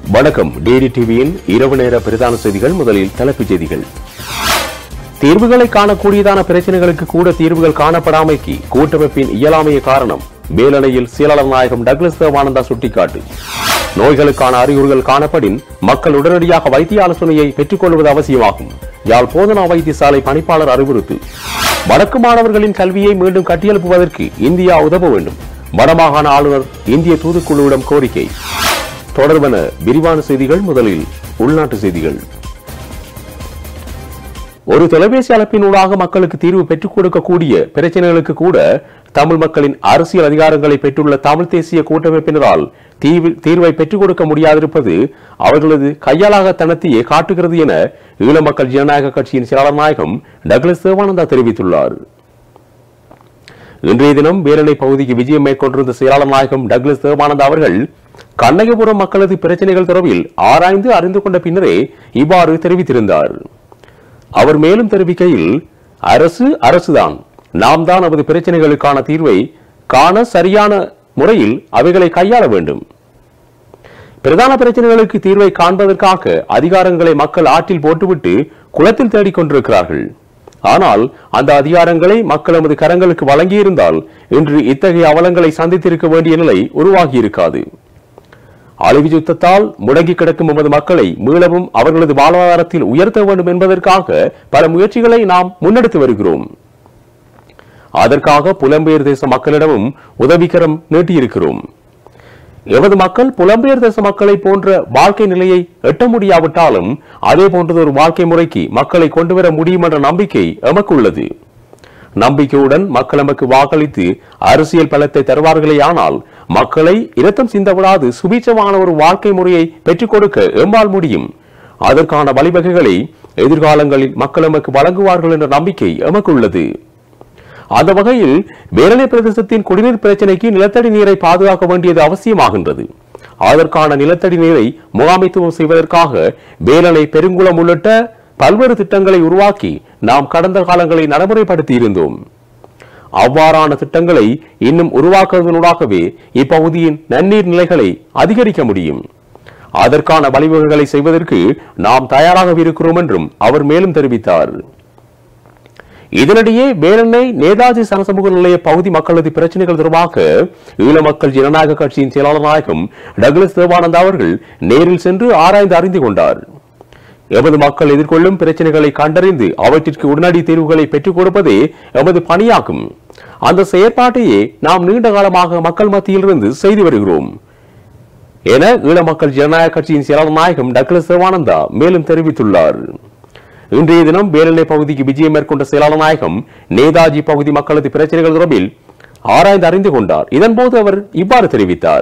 வணக்கம். டிடிடிவியின் இரவு நேர பிரதான செய்திகள். முதலில் தலைப்புச் செய்திகள். தீர்வுகளை காணக்கூடியதான பிரச்சனைகளுக்கு கூட தீர்வுகள் காணப்படாமைக்கு கூட்டமைப்பின் இயலாமைய காரணம். வேலணையில் செயலாளர் நாயகம் டக்ளஸ் தேவானந்தா சுட்டிக்காட்டு. நோய்களுக்கான அறிகுறிகள் காணப்படின் மக்கள் உடனடியாக வைத்திய ஆலோசனையை பெற்றுக் கொள்வது அவசியமாகும். யாழ் போதனா வைத்தியசாலை பணிப்பாளர் அறிவுறுத்து. வடக்கு மாணவர்களின் கல்வியை மீண்டும் கட்டியெழுப்புவதற்கு இந்தியா உதவ வேண்டும். வடமாகாண ஆளுநர் இந்திய தூதுக்குழுவிடம் கோரிக்கை. தொடர்பான விரிவான செய்திகள். முதலில் உள்நாட்டு செய்திகள். ஒரு தொலைபேசி அழைப்பினூடாக மக்களுக்கு தீர்வு பெற்றுக் கொடுக்கக்கூடிய பிரச்சனைகளுக்கு கூட தமிழ் மக்களின் அரசியல் அதிகாரங்களை பெற்றுள்ள தமிழ் தேசிய கூட்டமைப்பினரால் தீர்வை பெற்றுக் கொடுக்க முடியாதிருப்பது அவர்களது கையாளாகத்தனத்தையே காட்டுகிறது என ஈழ மக்கள் ஜனநாயக கட்சியின் செயலாளர் நாயகம் டக்ளஸ் தேவானந்தா தெரிவித்துள்ளார். இன்றைய தினம் வேலணை பகுதிக்கு விஜயம் மேற்கொண்டிருந்த செயலாளர் நாயகம் டக்ளஸ் தேவானந்தா அவர்கள் கண்ணகிபுரம் மக்களது பிரச்சனைகள் தொடர்பில் ஆராய்ந்து அறிந்து கொண்ட பின்னரே இவ்வாறு தெரிவித்திருந்தார். அவர் மேலும் தெரிவிக்கையில், அரசுதான் நாம் தான் நமது பிரச்சனைகளுக்கான தீர்வை காண சரியான முறையில் அவைகளை கையாள வேண்டும். பிரதான பிரச்சனைகளுக்கு தீர்வை காண்பதற்காக அதிகாரங்களை மக்கள் ஆற்றில் போட்டுவிட்டு குளத்தில் தேடிக் கொண்டிருக்கிறார்கள். ஆனால் அந்த அதிகாரங்களை மக்கள் நமது கரங்களுக்கு வழங்கியிருந்தால் இன்று இத்தகைய அவலங்களை சந்தித்திருக்க வேண்டிய நிலை உருவாகியிருக்காது. அழிவு யுத்தத்தால் முடங்கி கிடக்கும் நமது மக்களை மீளவும் அவர்களது வாழ்வாதாரத்தில் உயர்த்த வேண்டும் என்பதற்காக பல முயற்சிகளை நாம் முன்னெடுத்து வருகிறோம். அதற்காக புலம்பெயர் தேச மக்களிடமும் உதவிக்கரம் நீட்டியிருக்கிறோம். எமது மக்கள் புலம்பெயர் தேச மக்களை போன்ற வாழ்க்கை நிலையை எட்ட முடியாவிட்டாலும் அதே போன்றது ஒரு வாழ்க்கை முறைக்கு மக்களை கொண்டு வர முடியும் என்ற நம்பிக்கை எமக்கு உள்ளது. நம்பிக்கையுடன் மக்கள் நமக்கு வாக்களித்து அரசியல் பலத்தை தருவார்களே, ஆனால் மக்களை இரத்தம் சிந்தவிடாது சுபீட்சமான ஒரு வாழ்க்கை முறையை பெற்றுக் கொடுக்க எம்மால் முடியும். அதற்கான வழிவகைகளை எதிர்காலங்களில் மக்கள் நமக்கு வழங்குவார்கள் என்ற நம்பிக்கை எமக்கு உள்ளது. அந்த வகையில் வேலணை பிரதேசத்தின் குடிநீர் பிரச்சினைக்கு நிலத்தடி நீரை பாதுகாக்க வேண்டியது அவசியமாகின்றது. அதற்கான நிலத்தடி நீரை முகாமைத்துவம் செய்வதற்காக வேலணை, பெருங்குளம் உள்ளிட்ட பல்வேறு திட்டங்களை உருவாக்கி நாம் கடந்த காலங்களை நடைமுறைப்படுத்தி இருந்தோம். அவ்வாறான திட்டங்களை இன்னும் உருவாக்குவதனூடாகவே இப்பகுதியின் நன்னீர் நிலைகளை அதிகரிக்க முடியும். அதற்கான வழிவகைகளை செய்வதற்கு நாம் தயாராக இருக்கிறோம் என்றும் அவர் மேலும் தெரிவித்தார். இதனிடையே வேலணை நேதாஜி சனசமூக நிலைய பகுதி மக்களது பிரச்சனைகள் தொடர்பாக ஈழ மக்கள் ஜனநாயக கட்சியின் செயலாளர் நாயகம் டக்ளஸ் தேவானந்தா அவர்கள் நேரில் சென்று ஆராய்ந்து அறிந்து கொண்டார். எமது மக்கள் எதிர்கொள்ளும் பிரச்சனைகளை கண்டறிந்து அவற்றிற்கு உடனடி தீர்வுகளை பெற்றுக் கொடுப்பதே எமது பணியாகும். அந்த செயற்பாட்டையே நாம் நீண்ட காலமாக மக்கள் மத்தியில் இருந்து செய்து வருகிறோம் என ஈழ மக்கள் ஜனநாயக கட்சியின் செயலாளர் நாயகம் டக்ளஸ் தேவானந்தா மேலும் தெரிவித்துள்ளார். இன்றைய தினம் வேலணை பகுதிக்கு விஜயம் மேற்கொண்ட செயலாளர் நாயகம் நேதாஜி பகுதி மக்களது பிரச்சனைகள் தொடர்பில் ஆராய்ந்து அறிந்து கொண்டார். இதன்போது அவர் இவ்வாறு தெரிவித்தார்.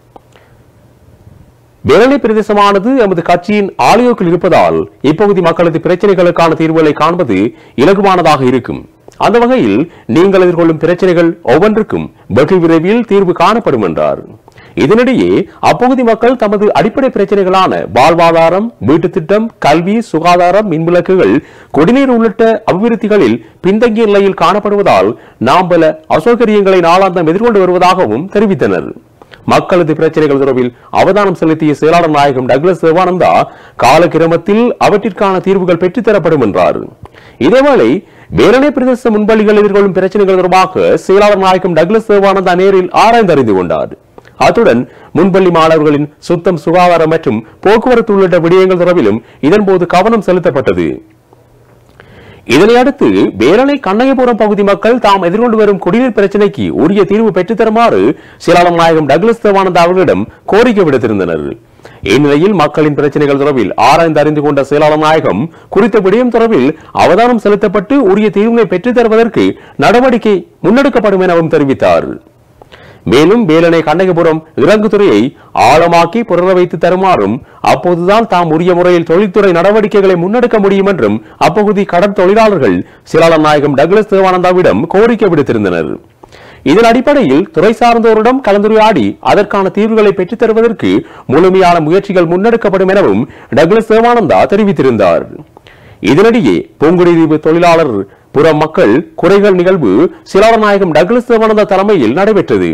வேலணை பிரதேசமானது எமது கட்சியின் ஆலயோக்கில் இருப்பதால் இப்பகுதி மக்களது பிரச்சனைகளுக்கான தீர்வுகளை காண்பது இலகுவானதாக இருக்கும். அந்த வகையில் நீங்கள் எதிர்கொள்ளும் பிரச்சனைகள் ஒவ்வொன்றுக்கும் வெகு விரைவில் தீர்வு காணப்படும் என்றார். இதனிடையே அப்பகுதி மக்கள் தமது அடிப்படை பிரச்சனைகளான வாழ்வாதாரம், வீட்டு திட்டம், கல்வி, சுகாதாரம், மின்விளக்குகள், குடிநீர் உள்ளிட்ட அபிவிருத்திகளில் பின்தங்கிய நிலையில் காணப்படுவதால் நாம் பல அசௌகரியங்களை நாளாந்தம் எதிர்கொண்டு வருவதாகவும் தெரிவித்தனர். மக்களது பிரச்சனைகள் தொடர்பில் அவதானம் செலுத்திய செயலாளர் நாயகம் டக்ளஸ் தேவானந்தா காலக்கிரமத்தில் அவற்றிற்கான தீர்வுகள் பெற்றுத்தரப்படும் என்றார். இதேவேளை வேலணை பிரதேச முன்பள்ளிகள் எதிர்கொள்ளும் பிரச்சனைகள் தொடர்பாக செயலாளர் நாயகம் டக்ளஸ் தேவானந்தா நேரில் ஆராய்ந்து அறிந்து கொண்டார். அத்துடன் முன்பள்ளி மாணவர்களின் சுத்தம், சுகாதாரம் மற்றும் போக்குவரத்து உள்ளிட்ட விடயங்கள் தொடர்பிலும் இதன்போது கவனம் செலுத்தப்பட்டது. இதனையடுத்து வேலணை கண்ணகிபுரம் பகுதி மக்கள் தாம் எதிர்கொண்டு வரும் குடிநீர் பிரச்சினைக்கு உரிய தீர்வு பெற்றுத்தருமாறு செயலாளர் நாயகம் டக்ளஸ் தேவானந்தா அவர்களிடம் கோரிக்கை விடுத்திருந்தனர். இந்நிலையில் மக்களின் பிரச்சனைகள் தொடர்பில் ஆராய்ந்து அறிந்து கொண்ட செயலாளர் நாயகம் குறித்த விடயம் தொடர்பில் அவதானம் செலுத்தப்பட்டு உரிய தீர்வினை பெற்றுத் தருவதற்கு நடவடிக்கை முன்னெடுக்கப்படும் எனவும் தெரிவித்தார். மேலும் வேலணை கண்ணகிபுரம் இறங்குதுறையை ஆழமாக்கி புரள வைத்து தருமாறும், அப்போதுதான் தாம் உரிய முறையில் தொழில்துறை நடவடிக்கைகளை முன்னெடுக்க முடியும் என்றும் அப்பகுதி கடற்தொழிலாளர்கள் செயலாளர் நாயகம் டக்ளஸ் தேவானந்தாவிடம் கோரிக்கை விடுத்திருந்தனர். இதன் அடிப்படையில் துறை சார்ந்தோரிடம் கலந்துரையாடி அதற்கான தீர்வுகளை பெற்றுத் தருவதற்கு முழுமையான முயற்சிகள் முன்னெடுக்கப்படும் எனவும் டக்ளஸ் தேவானந்தா தெரிவித்திருந்தார். இதனிடையே பூங்குடிதீவு தொழிலாளர் புற மக்கள் குறைகள் நிகழ்வு செயலாளர் நாயகம் டக்ளஸ் தேவானந்தா தலைமையில் நடைபெற்றது.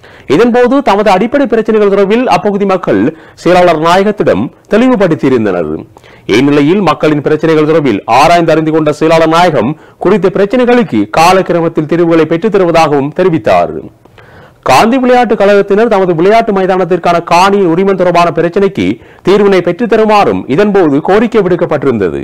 இதன்போது தமது அடிப்படை பிரச்சனைகள் தொடர்பில் அப்பகுதி மக்கள் செயலாளர் நாயகத்திடம் தெளிவுபடுத்தியிருந்தனர். இந்நிலையில் மக்களின் பிரச்சனைகள் தொடர்பில் ஆராய்ந்து அறிந்து கொண்ட செயலாளர் நாயகம் குறித்த பிரச்சனைகளுக்கு காலக்கிரமத்தில் தீர்வுகளை பெற்றுத் தருவதாகவும் தெரிவித்தார். காந்தி விளையாட்டுக் கழகத்தினர் தமது விளையாட்டு மைதானத்திற்கான காணியின் உரிமம் தொடர்பான பிரச்சினைக்கு தீர்வினை பெற்றுத் தருமாறும் இதன்போது கோரிக்கை விடுக்கப்பட்டிருந்தது.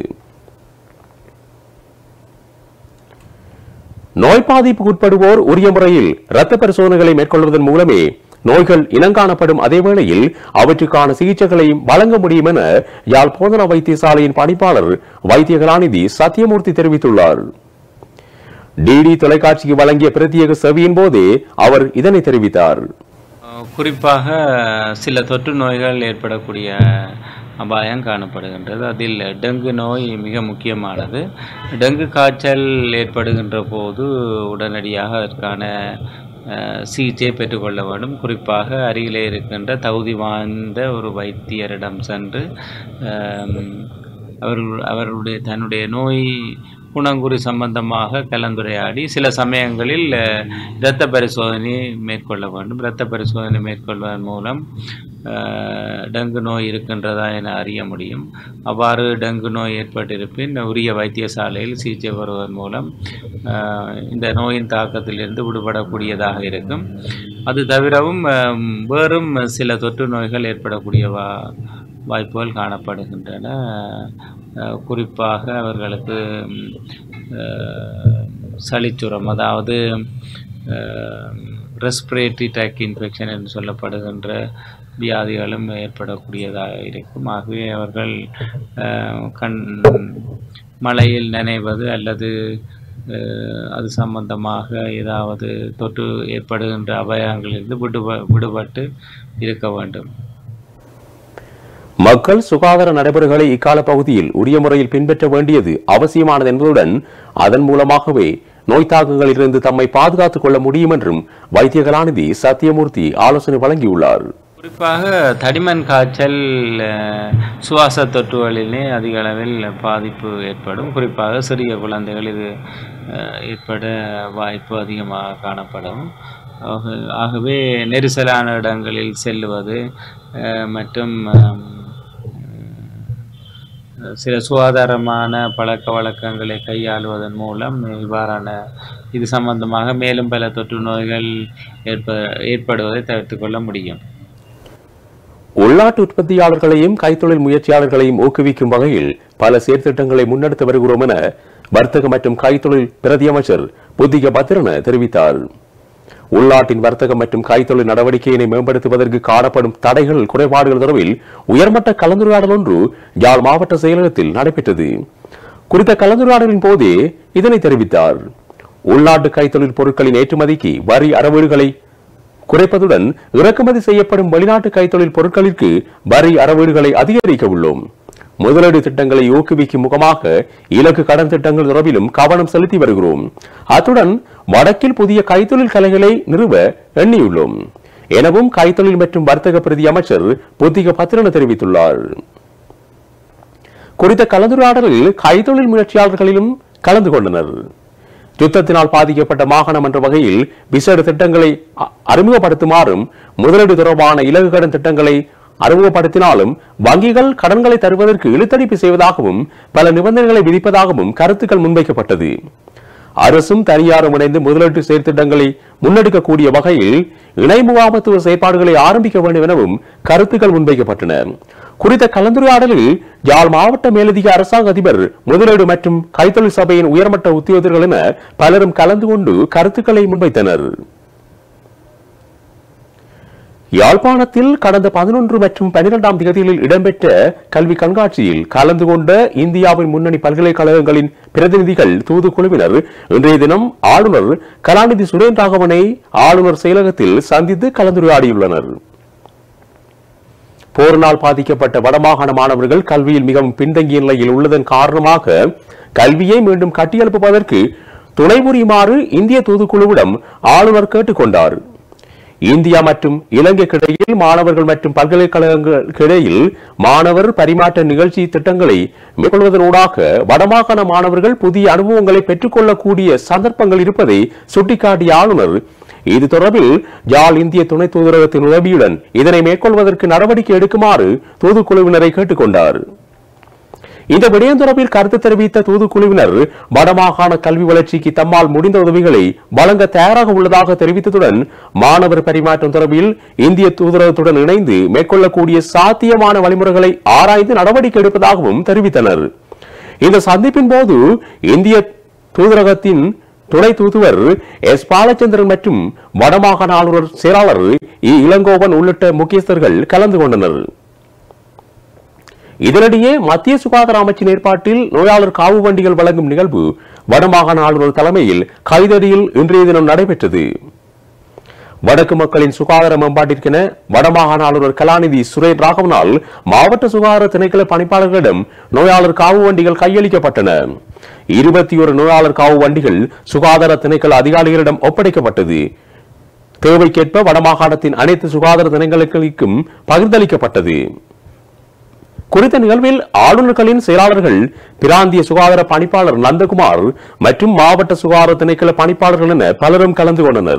நோய் பாதிப்புக்கு உட்படுவோர் உரிய முறையில் இரத்த பரிசோதனைகளை மேற்கொள்வதன் மூலமே நோய்கள் இனங்காணப்படும் அதே வேளையில் அவற்றுக்கான சிகிச்சைகளையும் வழங்க முடியும் என யாழ் போதனா வைத்தியசாலையின் பணிப்பாளர் வைத்திய கலாநிதி சத்தியமூர்த்தி தெரிவித்துள்ளார். டிடி தொலைக்காட்சிக்கு வழங்கிய பிரத்யேக செவியின் போதே அவர் இதனை தெரிவித்தார். குறிப்பாக சில தொற்று நோய்கள் ஏற்படக்கூடிய அபாயம் காணப்படுகின்றது. அதில் டெங்கு நோய் மிக முக்கியமானது. டெங்கு காய்ச்சல் ஏற்படுகின்ற போது உடனடியாக அதற்கான சிகிச்சை பெற்றுக்கொள்ள வேண்டும். குறிப்பாக அருகிலே இருக்கின்ற தகுதி வாய்ந்த ஒரு வைத்தியரிடம் சென்று அவர்களுடைய தன்னுடைய நோய் குணங்குறி சம்பந்தமாக கலந்துரையாடி சில சமயங்களில் இரத்த பரிசோதனை மேற்கொள்ள வேண்டும். இரத்த பரிசோதனை மேற்கொள்வதன் மூலம் டெங்கு நோய் இருக்கின்றதா என அறிய முடியும். அவ்வாறு டெங்கு நோய் ஏற்பட்டிருப்பின் உரிய வைத்தியசாலையில் சிகிச்சை பெறுவதன் மூலம் இந்த நோயின் தாக்கத்திலிருந்து விடுபடக்கூடியதாக இருக்கும். அது தவிரவும் வேறும் சில தொற்று நோய்கள் ஏற்படக்கூடிய வாய்ப்புகள் காணப்படுகின்றன. குறிப்பாக அவர்களுக்கு சளிச்சுரம், அதாவது ரெஸ்பிரேட்டரி ட்ராக் இன்ஃபெக்ஷன் என்று சொல்லப்படுகின்ற வியாதிகளும் ஏற்படக்கூடியதாக இருக்கும். ஆகவே அவர்கள் மழையில் நனைவது அல்லது அது சம்பந்தமாக ஏதாவது தொற்று ஏற்படுகின்ற அபாயங்களிலிருந்து விடுபட்டு இருக்க வேண்டும். மக்கள் சுகாதார நடைமுறைகளை இக்கால பகுதியில் உரிய முறையில் பின்பற்ற வேண்டியது அவசியமானது என்பதுடன் அதன் மூலமாகவே நோய் தாக்கங்களிலிருந்து தம்மை பாதுகாத்துக் கொள்ள முடியும் என்றும் வைத்திய கலாநிதி சத்தியமூர்த்தி ஆலோசனை வழங்கியுள்ளார். குறிப்பாக தடிமன் காய்ச்சல் சுவாச தொற்றுகளிலே அதிக அளவில் பாதிப்பு ஏற்படும். குறிப்பாக சிறிய குழந்தைகள் இது ஏற்பட வாய்ப்பு அதிகமாக காணப்படும். ஆகவே நெரிசலான இடங்களில் செல்லுவது மற்றும் சில சுகாதாரமான பழக்க வழக்கங்களை கையாளுவதன் மூலம் இவ்வாறான இது சம்பந்தமாக மேலும் பல தொற்று நோய்கள் ஏற்படுவதை தவிர்த்து கொள்ள முடியும். உள்நாட்டு உற்பத்தியாளர்களையும் கைத்தொழில் முயற்சியாளர்களையும் ஊக்குவிக்கும் வகையில் பல செயற்திட்டங்களை முன்னெடுத்து வருகிறோம் என வர்த்தக மற்றும் கைத்தொழில் பிரதி அமைச்சர் புத்திக பத்திரன தெரிவித்தார். உள்நாட்டின் வர்த்தகம் மற்றும் கைத்தொழில் நடவடிக்கையினை மேம்படுத்துவதற்கு காணப்படும் தடைகள் குறைபாடுகள் தொடர்பில் உயர்மட்ட கலந்துரையாடல் ஒன்று யாழ் மாவட்ட செயலகத்தில் நடைபெற்றது. குறித்த கலந்துரையாடலின் போதே இதனை தெரிவித்தார். உள்நாட்டு கைத்தொழில் பொருட்களின் ஏற்றுமதிக்கு வரி அறவீடுகளை குறைப்பதுடன் இறக்குமதி செய்யப்படும் வெளிநாட்டு கைத்தொழில் பொருட்களிற்கு வரி அறவீடுகளை அதிகரிக்க உள்ளோம். முதலீடு திட்டங்களை ஊக்குவிக்கும் முகமாக இலக்கு கடன் திட்டங்கள் தொடர்பிலும் கவனம் செலுத்தி வருகிறோம். அத்துடன் வடக்கில் புதிய கைத்தொழில் கலைகளை நிறுவ எண்ணியுள்ளோம் எனவும் கைத்தொழில் மற்றும் வர்த்தக பிரதி அமைச்சர் புத்திக பத்திரன தெரிவித்துள்ளார். குறித்த கலந்துரையாடலில் கைத்தொழில் முயற்சியாளர்களிலும் கலந்து கொண்டனர். யுத்தத்தினால் பாதிக்கப்பட்ட மாகாணம் என்ற வகையில் விசேட திட்டங்களை அறிமுகப்படுத்துமாறும் முதலீடு தொடர்பான இலக்கு கடன் திட்டங்களை அறிமுகப்படுத்தினாலும் வங்கிகள் கடன்களை தருவதற்கு இழுத்தடிப்பு செய்வதாகவும் பல நிபந்தனைகளை விதிப்பதாகவும் கருத்துக்கள் முன்வைக்கப்பட்டது. அரசும் தனியாரும் இணைந்து முதலீட்டு செயற்திட்டங்களை முன்னெடுக்கக்கூடிய வகையில் இணை முகாமத்துவ செயற்பாடுகளை ஆரம்பிக்க வேண்டும் எனவும் கருத்துக்கள் முன்வைக்கப்பட்டன. குறித்த கலந்துரையாடலில் யாழ் மாவட்ட மேலதிக அரசாங்க அதிபர், முதலீடு மற்றும் கைத்தொழில் சபையின் உயர்மட்ட உத்தியோகத்தர்கள் என பலரும் கலந்து கொண்டு கருத்துக்களை முன்வைத்தனர். யாழ்ப்பாணத்தில் கடந்த 11 மற்றும் 12ஆம் தேதிகளில் இடம்பெற்ற கல்வி கண்காட்சியில் கலந்து கொண்ட இந்தியாவின் முன்னணி பல்கலைக்கழகங்களின் பிரதிநிதிகள் தூதுக்குழுவினர் இன்றைய தினம் ஆளுநர் கலாநிதி சுரேன் ராகவனை ஆளுநர் செயலகத்தில் சந்தித்து கலந்துரையாடியுள்ளனர். போரினால் பாதிக்கப்பட்ட வடமாகாண மாணவர்கள் கல்வியில் மிகவும் பின்தங்கிய நிலையில் உள்ளதன் காரணமாக கல்வியை மீண்டும் கட்டியெழுப்புவதற்கு துணை புரியுமாறு இந்திய தூதுக்குழுவிடம் ஆளுநர் கேட்டுக்கொண்டார். இந்தியா மற்றும் இலங்கைக்கிடையில் மாணவர்கள் மற்றும் பல்கலைக்கழகங்களுக்கிடையில் மாணவர் பரிமாற்ற நிகழ்ச்சி திட்டங்களை மேற்கொள்வதனூடாக வடமாகாண மாணவர்கள் புதிய அனுபவங்களை பெற்றுக்கொள்ளக்கூடிய சந்தர்ப்பங்கள் இருப்பதை சுட்டிக்காட்டிய ஆளுநர் இது தொடர்பில் யாழ் இந்திய துணை தூதரகத்தின் உதவியுடன் இதனை மேற்கொள்வதற்கு நடவடிக்கை எடுக்குமாறு தூதுக்குழுவினரை கேட்டுக்கொண்டார். இந்த விடயம் தொடர்பில் கருத்து தெரிவித்த தூதுக்குழுவினர் வடமாகாண கல்வி வளர்ச்சிக்கு தம்மால் முடிந்த உதவிகளை வழங்க தயாராக உள்ளதாக தெரிவித்ததுடன் மாணவர் பரிமாற்றம் தொடர்பில் இந்திய தூதரகத்துடன் இணைந்து மேற்கொள்ளக்கூடிய சாத்தியமான வழிமுறைகளை ஆராய்ந்து நடவடிக்கை எடுப்பதாகவும் தெரிவித்தனர். இந்த சந்திப்பின் போது இந்திய தூதரகத்தின் துணை தூதுவர் எஸ் பாலச்சந்திரன் மற்றும் வடமாகாண ஆளுநர் செயலாளர் இளங்கோவன் உள்ளிட்ட முக்கியஸ்தர்கள் கலந்து கொண்டனர். இதனிடையே மத்திய சுகாதார அமைச்சின் ஏற்பாட்டில் நோயாளர் காவு வண்டிகள் வழங்கும் நிகழ்வு வடமாகாண ஆளுநர் தலைமையில் கைதடியில் இன்றைய தினம் நடைபெற்றது. வடக்கு மக்களின் சுகாதார மேம்பாட்டிற்கென வடமாகாண ஆளுநர் கலாநிதி சுரேன் ராகவனால் மாவட்ட சுகாதார திணைக்கள பணிப்பாளர்களிடம் நோயாளர் காவு வண்டிகள் கையளிக்கப்பட்டன. 21 நோயாளர் காவு வண்டிகள் சுகாதார திணைக்கள அதிகாரிகளிடம் ஒப்படைக்கப்பட்டது. தேவைக்கேற்ப வடமாகாணத்தின் அனைத்து சுகாதார திணைக்களங்களுக்கும் பகிர்ந்தளிக்கப்பட்டது. குறித்த நிகழ்வில் ஆளுநர்களின் செயலாளர்கள், பிராந்திய சுகாதார பணிப்பாளர் நந்தகுமார் மற்றும் மாவட்ட சுகாதார திணைக்கள பணிப்பாளர்கள் என பலரும் கலந்து கொண்டனர்.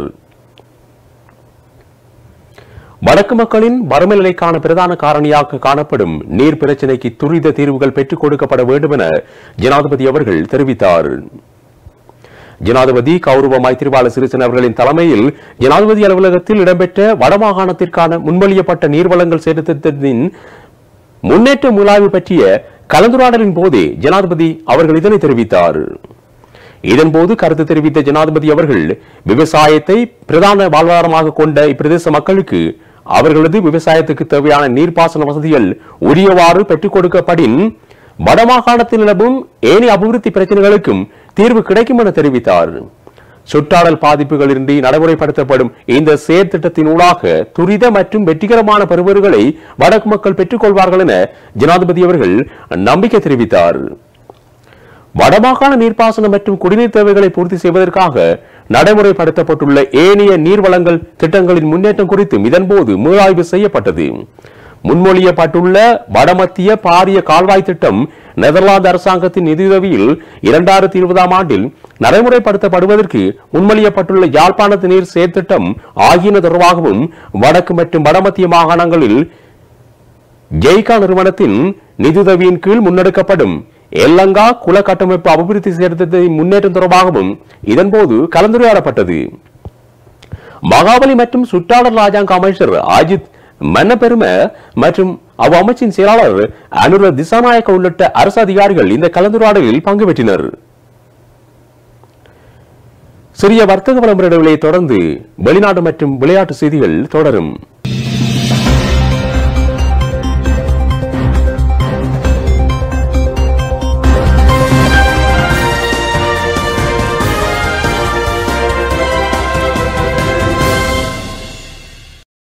வடக்கு மக்களின் வறுமை நிலைக்கான பிரதான காரணியாக காணப்படும் நீர் பிரச்சினைக்கு துரித தீர்வுகள் பெற்றுக் கொடுக்கப்பட வேண்டும் என ஜனாதிபதி அவர்கள் தெரிவித்தார். ஜனாதிபதி கௌரவ மைத்திரிபால சிறிசேன அவர்களின் தலைமையில் ஜனாதிபதி அலுவலகத்தில் இடம்பெற்ற வடமாகாணத்திற்கான முன்மொழியப்பட்ட நீர்வளங்கள் செயற்திட்டத்தின் முன்னேற்ற முலாய்வு பற்றிய கலந்துரையாடலின் போதே ஜனாதிபதி அவர்கள் இதனை தெரிவித்தார். இதன்போது கருத்து தெரிவித்த ஜனாதிபதி அவர்கள் விவசாயத்தை பிரதான வாழ்வாதாரமாக கொண்ட இப்பிரதேச மக்களுக்கு அவர்களது விவசாயத்துக்கு தேவையான நீர்ப்பாசன வசதிகள் உரியவாறு பெற்றுக் கொடுக்கப்படின் வடமாகாணத்தில் நிலவும் ஏனைய அபிவிருத்தி பிரச்சனைகளுக்கும் தீர்வு கிடைக்கும் என தெரிவித்தார். சுற்றாடல் பாதிப்புகளின்றி நடைமுறைப்படுத்தப்படும் இந்த செயற்திட்டத்தின் ஊடாக துரித மற்றும் வெற்றிகரமான பெறுபவர்களை வடக்கு மக்கள் பெற்றுக் கொள்வார்கள் என ஜனாதிபதி அவர்கள் நம்பிக்கை தெரிவித்தார். வடமாகாண நீர்ப்பாசனம் மற்றும் குடிநீர் தேவைகளை பூர்த்தி செய்வதற்காக நடைமுறைப்படுத்தப்பட்டுள்ள ஏனைய நீர்வளங்கள் திட்டங்களின் முன்னேற்றம் குறித்தும் இதன்போது மீளாய்வு செய்யப்பட்டது. முன்மொழியப்பட்டுள்ள வடமத்திய பாரிய கால்வாய் திட்டம் நெதர்லாந்து அரசாங்கத்தின் நிதியுதவியில் 2020ஆம் ஆண்டில் நடைமுறைப்படுத்தப்படுவதற்கு முன்மொழியப்பட்டுள்ள யாழ்ப்பாணத்து நீர் செயற்திட்டம் ஆகியன தொடர்பாகவும் வடக்கு மற்றும் வடமத்திய மாகாணங்களில் ஜெய்கா நிறுவனத்தின் நிதியுதவியின் கீழ் முன்னெடுக்கப்படும் எல்லங்கா குல கட்டமைப்பு அபிவிருத்தி செயற்திட்டத்தின் முன்னேற்றம் தொடர்பாகவும் இதன்போது கலந்துரையாடப்பட்டது. மகாபலி மற்றும் சுற்றாடல் ராஜாங்க அமைச்சர் அஜித் மன்னபெரும மற்றும் அமைச்சின் செயலாளர் அனுர திசாநாயக்க உள்ளிட்ட அரசு அதிகாரிகள் இந்த கலந்துரையாடலில் பங்கு பெற்றனர். சிறிய வர்த்தக விளம்பர இடைவெளியை தொடர்ந்து வெளிநாடு மற்றும் விளையாட்டு செய்திகள் தொடரும்.